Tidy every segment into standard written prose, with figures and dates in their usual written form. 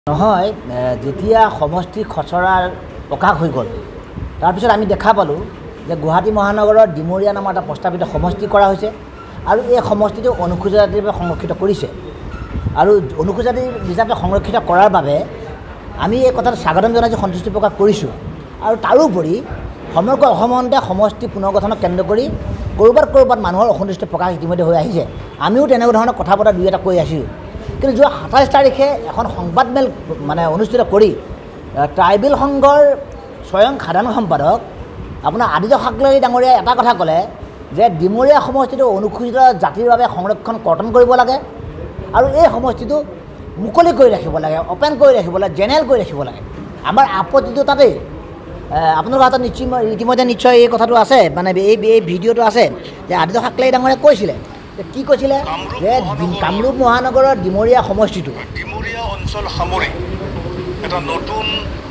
নহয় যেতিয়া সমষ্টি খচৰাৰ প্ৰকাশ হৈ গ'ল তাৰপিছত আমি দেখা পালোঁ যে গুৱাহাটী মহানগৰৰ ডিমৰীয়া নামৰ এটা প্ৰস্তাৱিত সমষ্টি কৰা হৈছে আৰু এই সমষ্টিটো অনুসূচিত জাতিৰ বাবে সংৰক্ষিত কৰিছে আৰু অনুসূচিত জাতি হিচাপে সংৰক্ষিত কৰাৰ বাবে আমি এই কথাটো স্বাগতম জনাইছোঁ, সন্তুষ্টি প্ৰকাশ কৰিছোঁ। আৰু তাৰোপৰি সমগ্ৰ অসমতে সমষ্টি পুনৰ্গঠনক কেন্দ্ৰ কৰি ক'ৰবাত মানুহৰ অসন্তুষ্টি প্ৰকাশ ইতিমধ্যে হৈ আহিছে। আমিও তেনেকুৱা ধৰণৰ কথা বতৰা দুই এটা কৈ আছিলোঁ। কিন্তু যোৱা ২৭ তাৰিখে এখন সংবাদমেল অনুষ্ঠিত কৰি ট্ৰাইবেল সংঘৰ স্বয়ং সাধাৰণ সম্পাদক আপোনাৰ আদিত্য সাকলাৰী ডাঙৰীয়াই এটা কথা ক'লে যে ডিমৰীয়া সমষ্টিটো অনুসূচিত জাতিৰ বাবে সংৰক্ষণ কৰ্তন কৰিব লাগে আৰু এই সমষ্টিটো মুকলি কৰি ৰাখিব লাগে, অপেন কৰি ৰাখিব লাগে, জেনেৰেল কৰি ৰাখিব লাগে। আমাৰ আপত্তিটো তাতেই। আপোনালোকৰ হাতত ইতিমধ্যে নিশ্চয় এই কথাটো আছে, এই ভিডিঅ'টো আছে যে আদিত্য সাকলাৰী ডাঙৰীয়াই কৈছিলে কি কৈছিলে যে কামৰূপ মহানগৰৰ ডিমৰীয়া সমষ্টিটো ডিমৰীয়া অঞ্চল সামৰি এটা নতুন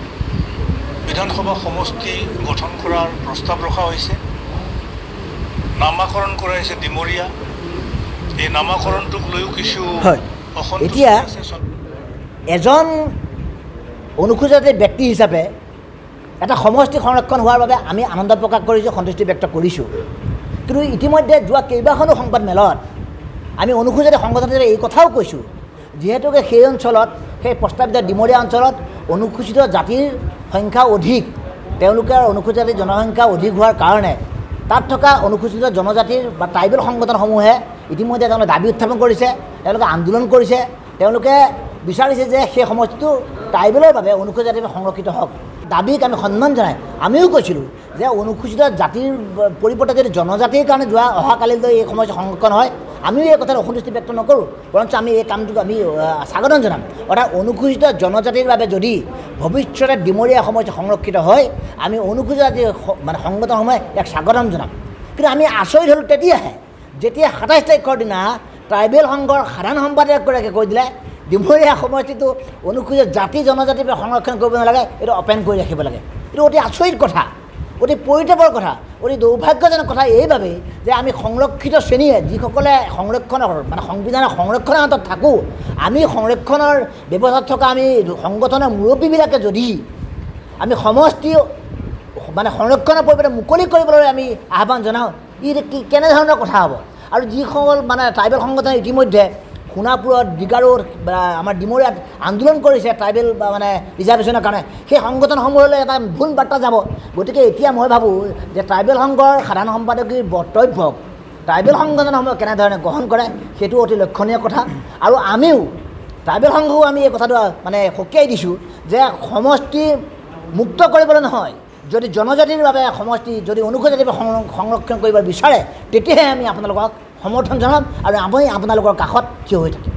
বিধানসভা সমষ্টি গঠন কৰাৰ প্ৰস্তাৱ ৰখা হৈছে। নামাকৰণ কৰা হৈছে ডিমৰীয়া। এই নামাকৰণটোক লৈও কিছু এতিয়া এজন অনুসূচিত ব্যক্তি হিচাপে এটা সমষ্টি সংৰক্ষণ হোৱাৰ বাবে আমি আনন্দ প্ৰকাশ কৰিছোঁ, সন্তুষ্টি ব্যক্ত কৰিছোঁ। কিন্তু ইতিমধ্যে যোৱা কেইবাখনো সংবাদমেলত আমি অনুসূচিত সংগঠনে এই কথাও কৈছোঁ যিহেতুকে সেই অঞ্চলত, সেই প্ৰস্তাৱিত ডিমৰীয়া অঞ্চলত অনুসূচিত জাতিৰ সংখ্যা অধিক, তেওঁলোকৰ অনুসূচিত জাতিৰ জনসংখ্যা অধিক হোৱাৰ কাৰণে তাত থকা অনুসূচিত জনজাতিৰ বা ট্ৰাইবেল সংগঠনসমূহে ইতিমধ্যে তেওঁলোকে দাবী উত্থাপন কৰিছে, তেওঁলোকে আন্দোলন কৰিছে, তেওঁলোকে বিচাৰিছে যে সেই সমষ্টিটো ট্ৰাইবেলৰ বাবে অনুসূচিত জাতিৰ বাবে সংৰক্ষিত হওক। দাবীক আমি সন্মান জনাই আমিও কৈছিলোঁ যে অনুসূচিত জাতিৰ পৰিৱৰ্তে যদি জনজাতিৰ কাৰণে অহাকালিলৈ এই সমষ্টি সংৰক্ষণ হয়, আমিও এই কথাত অসন্তুষ্টি ব্যক্ত নকৰোঁ, বৰঞ্চ আমি এই কামটোক আমি স্বাগতম জনাম। অৰ্থাৎ অনুসূচিত জনজাতিৰ বাবে যদি ভৱিষ্যতে ডিমৰীয়া সমষ্টি সংৰক্ষিত হয়, আমি অনুসূচিত জাতিৰ সংগঠনসমূহে ইয়াক স্বাগতম জনাম। কিন্তু আমি আচৰিত হ'লোঁ তেতিয়াহে যেতিয়া ২৭ তাৰিখৰ দিনা ট্ৰাইবেল সংঘৰ সাধাৰণ সম্পাদকগৰাকীয়ে কৈ দিলে ডিমৰীয়া সমষ্টিটো অনুসূচিত জাতি জনজাতিৰ বাবে সংৰক্ষণ কৰিব নালাগে, এইটো অপেন কৰি ৰাখিব লাগে। এইটো অতি আচৰিত কথা, অতি পৰিতাপৰ কথা, অতি দুৰ্ভাগ্যজনক কথা এইবাবেই যে আমি সংৰক্ষিত শ্ৰেণীয়ে যিসকলে সংৰক্ষণৰ সংবিধানৰ সংৰক্ষণৰ হাতত থাকোঁ, আমি সংৰক্ষণৰ ব্যৱস্থাত থকা আমি সংগঠনৰ মুৰব্বীবিলাকে যদি আমি সমষ্টি সংৰক্ষণৰ পৰিৱৰ্তে মুকলি কৰিবলৈ আমি আহ্বান জনাওঁ, ই কেনেধৰণৰ কথা হ'ব? আৰু যিসকল ট্ৰাইবেল সংগঠনে ইতিমধ্যে সোণাপুৰত, ডিগাৰুত, আমাৰ ডিমৰীয়াত আন্দোলন কৰিছে ট্ৰাইবেল ৰিজাৰ্ভেশ্যনৰ কাৰণে, সেই সংগঠনসমূহলৈ এটা ভুল বাৰ্তা যাব। গতিকে এতিয়া মই ভাবোঁ যে ট্ৰাইবেল সংঘৰ সাধাৰণ সম্পাদকীৰ বক্তব্যক ট্ৰাইবেল সংগঠনসমূহে কেনেধৰণে গ্ৰহণ কৰে সেইটো অতি লক্ষণীয় কথা। আৰু আমিও ট্ৰাইবেল সংঘও আমি এই কথাটো সকীয়াই দিছোঁ যে সমষ্টি মুক্ত কৰিবলৈ নহয়, যদি জনজাতিৰ বাবে সমষ্টি যদি অনুসূচিত জাতিৰ সংৰক্ষণ কৰিব বিচাৰে তেতিয়াহে আমি আপোনালোকক সমৰ্থন জনাম আৰু আমি আপোনালোকৰ কাষত থিয় হৈ থাকিম।